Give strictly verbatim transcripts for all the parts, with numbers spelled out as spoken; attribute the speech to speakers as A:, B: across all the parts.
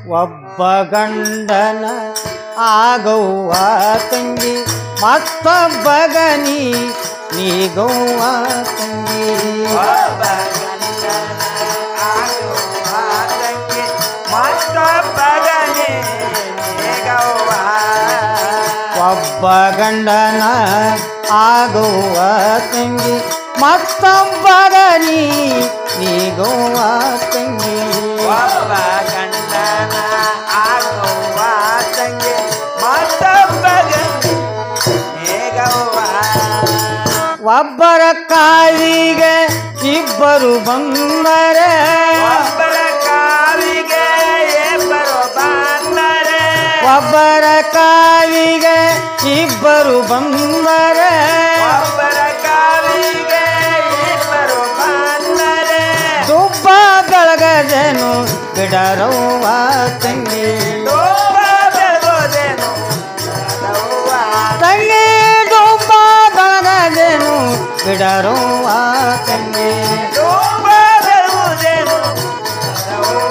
A: ಒಬ್ಬ ಗಂಡನ ಆಗವ್ವ ತಂಗಿ ಮತ್ತೊಬ್ಬಗ ನೀ ನೀಗವ್ವ ತಂಗಿ
B: ಒಬ್ಬ ಗಂಡನ ಆಗುವ ತಂಗಿ ಮತ್ತೊಬ್ಬಗ ನೀ ನೀಗವ್ವ
A: ಒಬ್ಬ ಗಂಡನ ಆಗುವ ತಂಗಿ ಮತ್ತೊಬ್ಬಗ ನೀ ನೀಗವ್ವ ತಂಗಿ
B: ಒಬ್ಬ ಗಂಡನ ಆಗುವ ತಂಗಿ ಮತ್ತೊಬ್ಬಗ ನೀಗವ್ವ
A: ಒಬ್ಬರ ಕಾಲಿಗೆ ಇಬ್ಬರು ಬಂದರೆ
B: ಒಬ್ಬರ ಕಾಲಿಗೆ ಇಬ್ಬರು ಬಂದರೆ
A: ಒಬ್ಬರ ಕಾಲಿಗೆ ಇಬ್ಬರು ಬಂದರೆ
B: ಒಬ್ಬರ ಕಾಲಿಗೆ ಇಬ್ಬರು ಬಂದರೆ
A: ದುಬ್ಬ ಬೆಳಗದೇನು ಬಿಡರವ್ವ ತಂಗಿ
B: ದುಬ್ಬ ಬೆಳಗೋದೇನು ಬಿಡರವ್ವ
A: ತಂಗಿ ದುಬ್ಬ ಬೆಳಗದೇನು ಬಿಡರವ್ವ ತಂಗಿ
B: ದುಬ್ಬ ಬೆಳಗೋದೇನು ಬಿಡರವ್ವ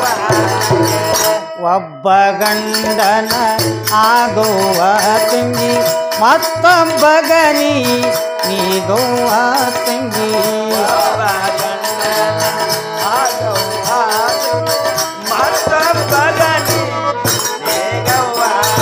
A: ಒಬ್ಬ ಗಂಡನ ಆಗುವ ತಂಗಿ ಮತ್ತೊಬ್ಬಗ ನೀ ನೀಗವ್ವ ತಂಗಿ
B: ಒಬ್ಬ ಗಂಡನ ಆಗುವ ಮತ್ತೊಬ್ಬಗ ನೀಗವ್ವ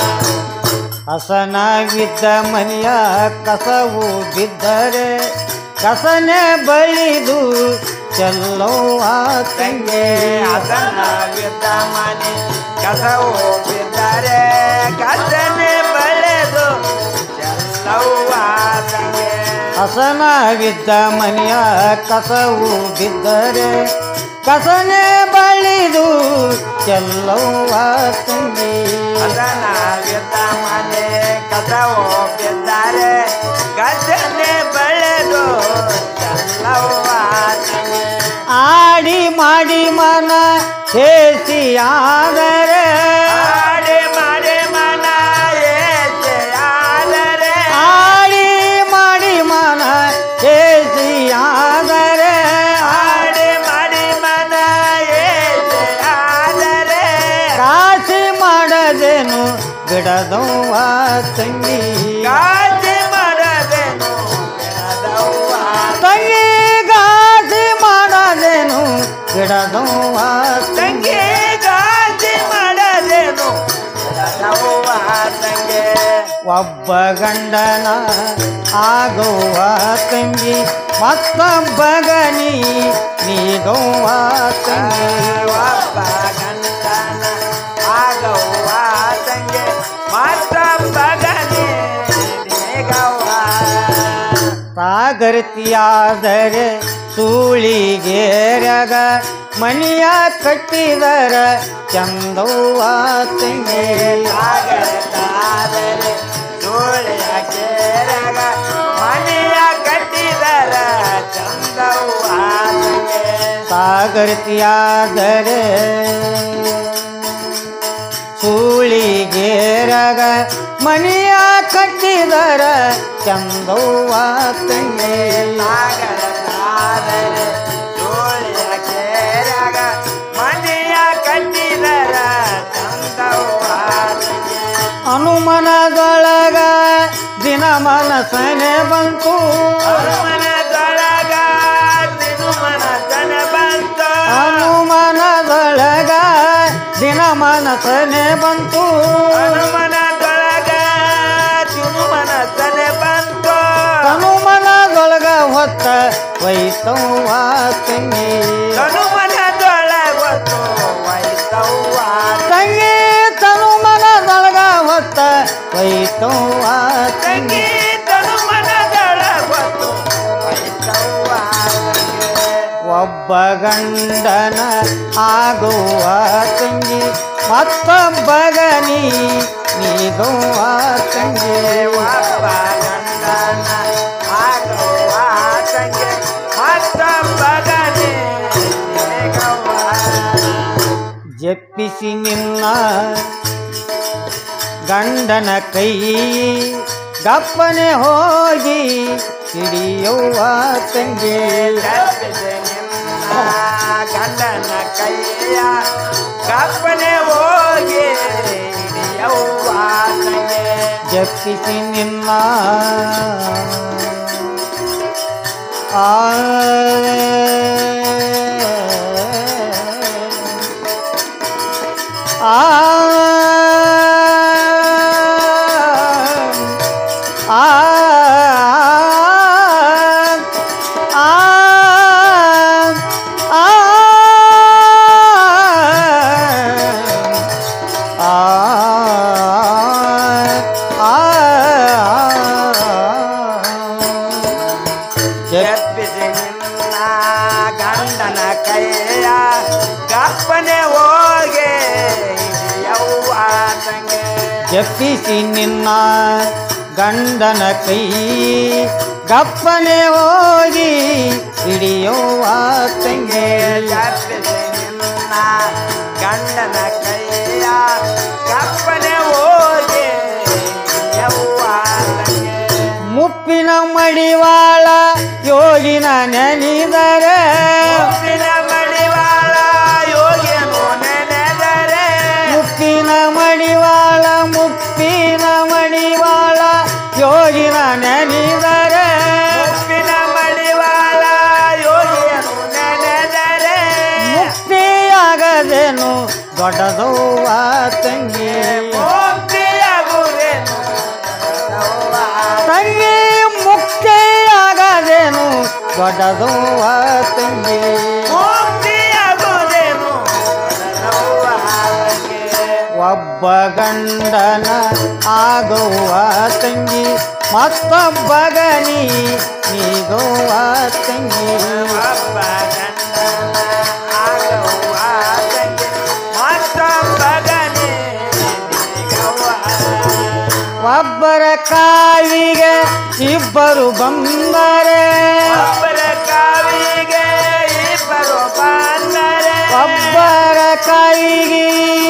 A: ಹಸನಾಗಿದ್ದ ಮನೆಯ ಕಸವು ಬಿದ್ದರೆ ಕಸನೆ ಬಳಿದು ಚೆಲ್ಲವ್ವ ತಂಗಿ
B: ಹಸನಾಗಿದ್ದ ಮನೆ ಕಸವು ಬಿದ್ದರೆ ಕಸನೆ ಬೆಳೆದು ಚೆಲ್ಲವ್ವ ತಂಗಿ
A: ಹಸನಾಗಿದ್ದ ಮನೆಯ ಕಸವು ಬಿದ್ದರೆ ಕಸನೆ ಬಳಿದು ಚೆಲ್ಲವ್ವ ತಂಗಿ
B: ಹಸನಾಗಿದ್ದ ಮನೆ ಕಸವು ಬಿದ್ದರೆ ಕಸನೆ ಬೆಳೆದು ಚೆಲ್ಲವ್ವ ತಂಗಿ
A: ಆಡಿ ಮಾಡಿ ಮನ ಹೇಸಿಯಾದರೆ
B: ಆಡಿ ಮಾಡಿ ಮನ ಏಸೆಯಾದರೆ
A: ಆಡಿ ಮಾಡಿ ಮನ ಹೇಸಿಯಾದರೆ
B: ಆಡಿ ಮಾಡಿ ಮನ ಏಸೆಯಾದರೆ
A: ಕಾಸಿ ಮಾಡದೇನು ಬಿಡದವ್ವ ತಂಗಿ
B: ಗಾಜಿ ಮಾಡದೇನು ಬಿಡದವ್ವ
A: ತಂಗಿ ಗಾಸಿ ಮಾಡದೇನು ಬಿಡದವ್ವ
B: ತಂಗಿ ಗಾಜಿ ಮಾಡದೇನು ಬಿಡದವ್ವ ತಂಗಿ
A: ಒಬ್ಬ ಗಂಡನ ಆಗುವ ತಂಗಿ ಮತ್ತೊಬ್ಬಗ ನೀ ನೀಗವ್ವ ತಂಗಿ
B: ಒಬ್ಬ ಗಂಡನ ಆಗವ್ವ ತಂಗಿ ಮತ್ತೊಬ್ಬಗ ನೀಗವ್ವ
A: ಸಾಗರತಿಯಾದರೆ ಸೂಳಿಗೇರಗ ಮನಿಯ ಕಟ್ಟಿದರ ಚಂದವ್ವ ತಂಗಿ
B: ಸಾಗರದಾದರೆ ಸೂಳಿಯ ಕೇರಗ ಮನೆಯ ಕಟ್ಟಿದರ ಚಂದವ್ವ ತಂಗಿ
A: ಸಾಗರತಿಯಾದರೆ ಸೂಳಿಗೇರಗ ಮನಿಯ ಕಟ್ಟಿದರ ಚಂದವ್ವ ತಂಗಿ
B: ಸಾಗರದಾದರೆ ಸೂಳಿಯ ಕೇರಗ ಮನೆಯ ಕಟ್ಟಿದರ ಚಂದವ್ವ ತಂಗಿ
A: ಹನುಮನದೊಳಗ ದಿನ ಮನಸನೆ ಬಂತು
B: ಹನುಮನದೊಳಗ ತಿರುಮನತನ ಬಂತು
A: ಹನುಮನದೊಳಗ ದಿನ ಮನಸನೆ ಬಂತು
B: ಹನುಮನದೊಳಗ ತಿರುಮನತನ ಬಂತು
A: ಹನುಮನದೊಳಗ ಹೊತ್ತ ವೈತವ್ವ ತಂಗಿ
B: ಹನುಮನದೊಳಗ ಹೊತ್ತು ವೈತವ್ವ
A: ತಂಗಿ ತನುಮನದೊಳಗ ಹೊತ್ತ ವೈತವ್ವ ತಂಗಿ
B: ತಂಗಿ ಹನುಮನದೊಳಗ ಹೊತ್ತು ವೈತವ್ವ
A: ಒಬ್ಬ ಗಂಡನ ಆಗುವ ತಂಗಿ ಮತ್ತೊಬ್ಬಗ ನೀ ನೀಗವ್ವ ತಂಗಿ
B: ಒಬ್ಬ ಗಂಡನ ಆಗುವ ತಂಗಿ ಮತ್ತೊಬ್ಬಗ ನೀಗವ್ವ
A: ಜಪ್ಪಿಸಿ ನಿನ್ನ ಗಂಡನ ಕೈ ಗಪ್ಪನೆ ಹೋಗಿ ಹಿಡಿಯವ್ವ ತಂಗಿ
B: ಜಪ್ಪಿಸಿ ನಿನ್ನ ಗಂಡನ ಕೈಯ ಕಪ್ಪನೆ ಹೋಗಿ ಹಿಡಿಯವ್ವ ತಂಗಿ
A: ಜಪಿಸಿ ನಿನ್ನ ಆ ಆ
B: ಜಪಿಸಿ ನಿನ್ನ ಗಂಡನ ಕೈಯ ಕಪ್ಪನೆ ಹೋಗಿ ಹಿಡಿಯವ್ವ ತಂಗಿ
A: ಜಪಿಸಿ ನಿನ್ನ ಗಂಡನ ಕೈ ಗಪ್ಪನೆ ಹೋಗಿ ಹಿಡಿಯುವ ತಂಗಿ
B: ಜಪಿಸಿ ನಿನ್ನ ಗಂಡನ ಕೈಯ ಕಪ್ಪನೆ ಹೋಗಿ ಹಿಡಿಯವ್ವ ತಂಗಿ
A: ಮುಪ್ಪಿನ ಮಡಿವಾಳ ಯೋಗಿನ ನೆನೆದರೆ
B: ಮುಪ್ಪಿನ ಮಡಿವಾಳ ಯೋಗಿಯನು ನೆನೆದರೆ
A: ಮುಪ್ಪಿನ ಮಡಿವಾಳ ಮುಪ್ಪಿನ ಮಡಿವಾಳ ಯೋಗಿನ ನೆನೆದರೆ
B: ಮುಪ್ಪಿನ ಮಡಿವಾಳ ಯೋಗಿಯನು ನೆನೆದರೆ
A: ಮುಕ್ತಿಯಾಗದೇನು ದೊಡ್ಡದವ್ವ ತಂಗಿ
B: ಮುಕ್ತಿಯಾಗುವೆನು
A: ತಂಗಿ ಮುಕ್ತಿಯಾಗದೇನು ದೊಡ್ಡದವ್ವ ತಂಗಿ
B: ಮುಕ್ತಿಯಾಗುವೆನು
A: ಒಬ್ಬ ಗಂಡನ ಆಗುವ ತಂಗಿ ಮತ್ತೊಬ್ಬಗ ನೀ ನೀಗುವ ತಂಗಿ
B: ಒಬ್ಬ ಗಂಡನ ಆಗುವ ತಂಗಿ ಮತ್ತೊಬ್ಬಗನೇ ನೀಗವ್ವ
A: ಒಬ್ಬರ ಕಾವಿಗೆ ಇಬ್ಬರು ಬಂದರೆ
B: ಒಬ್ಬರ ಕಾವಿಗೆ ಇಬ್ಬರು ಬಂದರೆ
A: ಒಬ್ಬರ ಕಾವಿಗೆ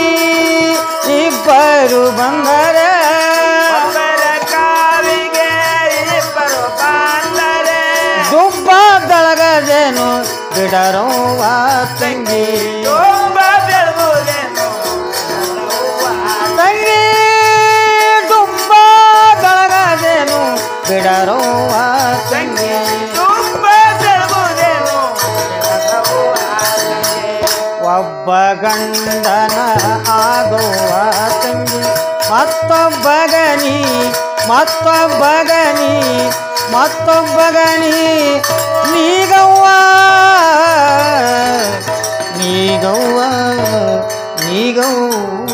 A: ಇಬ್ಬರು ಬಂದರೆ
B: ಒಬ್ಬರ ಕಾವಿಗೆ ಇಬ್ಬರು ಬಂದರೆ
A: ದುಬ್ಬ ದಳಗದೇನು ಬಿಡರೋವ ತಂಗಿ
B: ತುಂಬ ಬೆಳಗುವೆನು
A: ತಂಗಿ ದುಬ್ಬ ದಳಗದೇನು ಬಿಡರೋವ ತಂಗಿ
B: ತುಂಬ ಬೆಳಗುವೆನು
A: ಒಬ್ಬ ಗಂಡನ ಆಗುವ ತಂಗಿ ಮತ್ತೊಬ್ಬಗನಿ ಮತ್ತೊಬ್ಬಗನಿ ಮತ್ತೊಬ್ಬಗನಿ ನೀಗವ್ವ ನೀಗವ್ವ ನೀಗವ್ವ